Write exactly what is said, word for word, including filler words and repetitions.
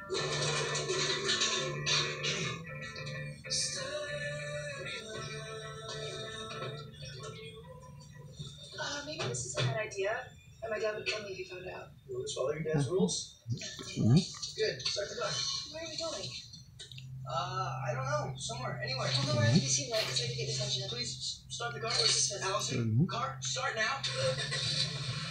Uh, maybe this is a bad idea, and my dad would kill me if he found out. You always follow your dad's rules? Mm-hmm. Good. Start the car. Where are we going? Uh, I don't know. Somewhere. Anywhere. Well, nowhere I can be seen right, so I can get attention. Please start the car. Where's this one? Allison, Mhm. car, start now.